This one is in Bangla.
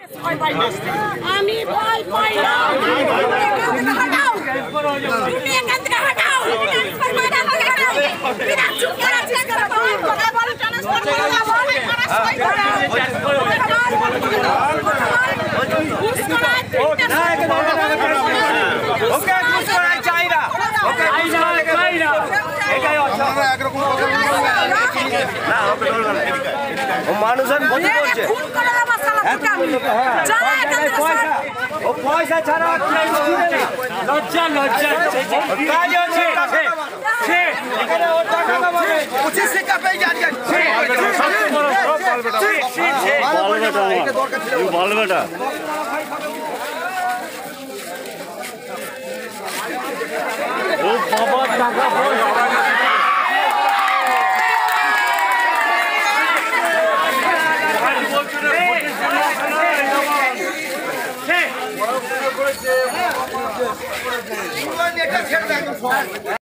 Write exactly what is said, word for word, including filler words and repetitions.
আমি ভয় পাই না হটাও তুমি এখান থেকে হটাও ট্রান্সফার করে দাও বিনা চুপ করে আছিস কেন কথা বলো ট্রান্সফার করে দাও ওকে মুস্কুরাই চাইরা ওকে মুস্কুরাই চাইরা এটাই আছে আমরা একরকম কথা বলছি না ওকে বলবো না ও মানুষ আমি ক্ষতি করছে খুন করে দাও মাসালা আমি চলো এখান থেকে পয়সা ও পয়সা ছাড়া আর কিছু না লজ্জা লজ্জা কাজ আছে সে এখানে ওর টাকা পাবে উচিত শিক্ষা পেয়ে যান সে বল বেটা বল বেটা ও বাবা টাকা পয়সা